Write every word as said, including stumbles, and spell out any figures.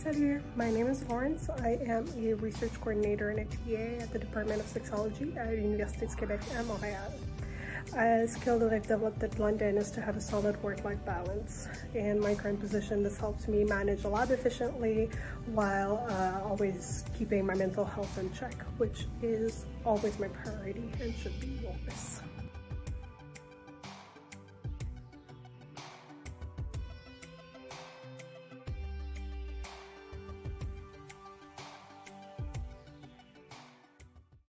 Salut, my name is Lawrence. I am a research coordinator and a T A at the Department of Sexology at Université de Québec à Montréal. A skill that I've developed at Glendon is to have a solid work-life balance. In my current position, this helps me manage a lab efficiently while uh, always keeping my mental health in check, which is always my priority and should be always.